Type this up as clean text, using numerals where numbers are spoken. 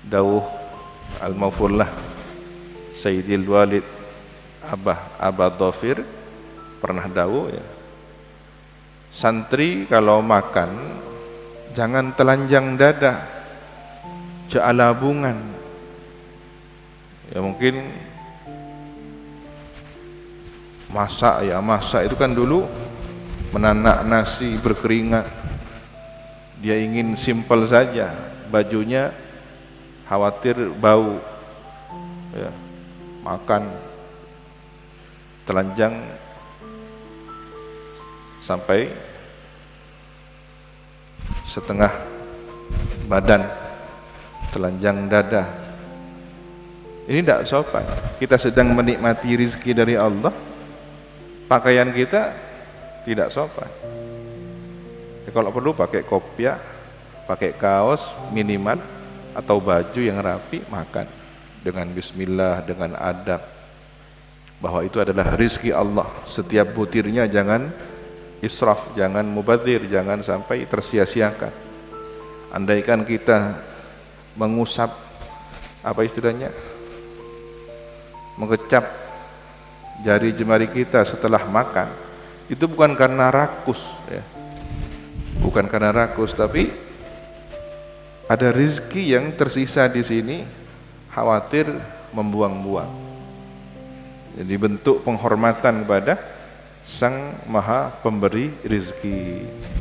dawuh Al-Mawfullah Sayyidil Walid Abah Dhafir pernah dawuh ya, santri kalau makan jangan telanjang dada, ja'ala bungan. Ya mungkin masak itu kan dulu menanak nasi berkeringat, dia ingin simpel saja, bajunya khawatir bau ya, makan telanjang sampai setengah badan, telanjang dada. Ini tidak sopan. Kita sedang menikmati rizki dari Allah, pakaian kita tidak sopan ya, kalau perlu pakai kopiah, pakai kaos minimal, atau baju yang rapi, makan dengan bismillah, dengan adab, bahwa itu adalah rizki Allah. Setiap butirnya jangan israf, jangan mubadzir, jangan sampai tersia-siakan. Andaikan kita mengusap, apa istilahnya, mengecap jari jemari kita setelah makan, itu bukan karena rakus ya, bukan karena rakus, tapi ada rizki yang tersisa di sini, khawatir membuang-buang. Jadi bentuk penghormatan kepada Sang Maha Pemberi rizki.